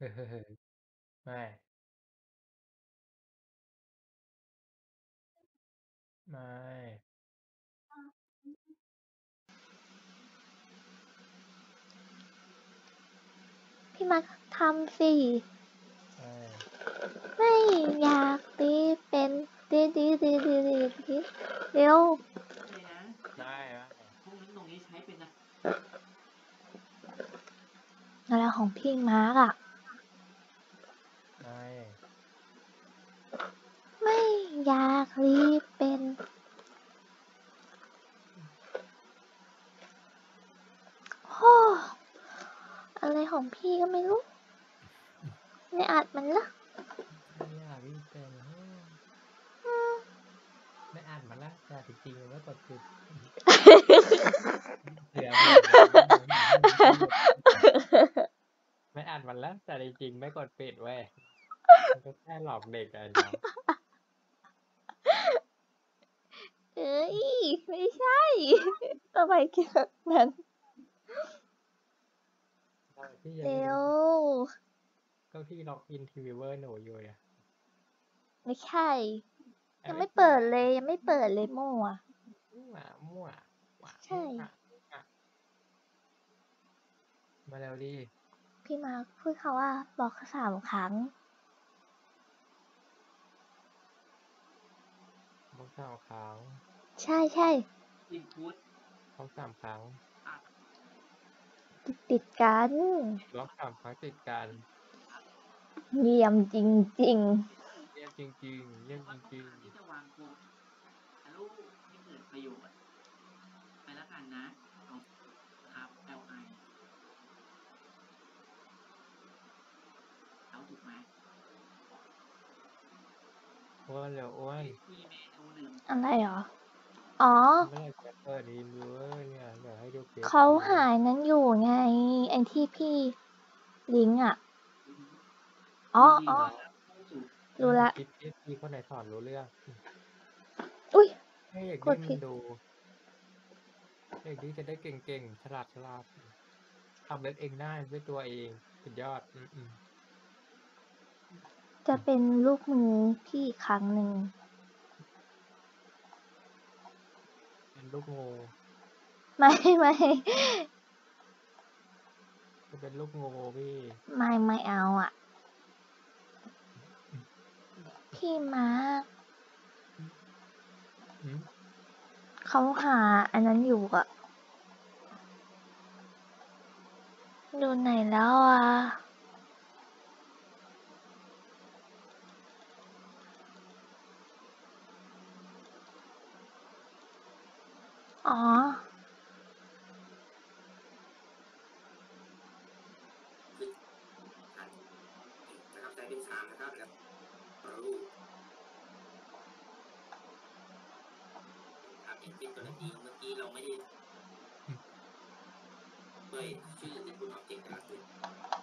ไม่ไม่พี่มาทำสิไม่ไม่อยากตีเป็นดีเร็วเลยนะไม่ห้องนั้นตรงนี้ใช้เป็นนะอะไรของพี่มาร์กอะไม่ไม่อยากรีบเป็นโอ้อะไรของพี่ก็ไม่รู้ไม่อัดมันละไม่อยากรีบเป็นไม่อ่านมันละแต่จริงๆมันไม่กดปิดเผื่อไม่อ่านมันละแต่จริงๆไม่กดปิดเว้ยมันก็แค่หลอกเด็กไอ้น้องเอ้ยไม่ใช่ทำไมคิดแบบนั้นพี่ยังเร็ไม่รู้วก็พี่ล็อกอินทีวีเวอร์หนูอยู่อะไม่ใช่ ยังไม่เปิดเลยยังไม่เปิดเลยมั่วมั่วใช่มาแล้วดิพี่มาร์คพูดคำว่าบอก3 ครั้งบอก3 ครั้งใช่ใช่อินพุตบอก3 ครั้งติดกันล็อก3 ครั้งติดกันเยี่ยมจริงเยี่ยมจริงๆเยี่ยมจริงที่จะวางโครงลูกให้เกิดประโยชน์ไปแล้วกันนะเอาครับ LI เอาถูกไหมๆอ้วนเร็วอ้วนมีเมนูหนึ่งๆ อะไรเหรอ อ๋อเมื่อไหร่จะเปิดรีวิวเวอร์เนี่ยเดี๋ยวให้ดูคลิปเขาหายนั้นอยู่ไง ไอ้ที่พี่ลิงก์อ่ะ อ๋ออ๋อรู้ละคลิปที่คนไหนสอนรู้เรื่องอุ้ยให้เด็กกนี่ดมัผินดดูเด็กนี่จะได้เก่งๆฉลาดทำเว็บเองได้ด้วยตัวเองสุดยอดจะเป็นลูกมือพี่อีกครั้งหนึ่งเป็นลูกงูไม่ไม่จะเป็นลูกงูพี่ไม่เอาอ่ะ พี่มาร์คอืมเขาหาอันนั้นอยู่อะดูไหนแล้วอ่ะ อ๋อนะครับใช้เป็น3นะครับแล้วรูปครับอย่างเช่นกรณีเมื่อกี้เราไม่ได้ด้วยชื่อที่คุณออบเจกต์ล่าสุด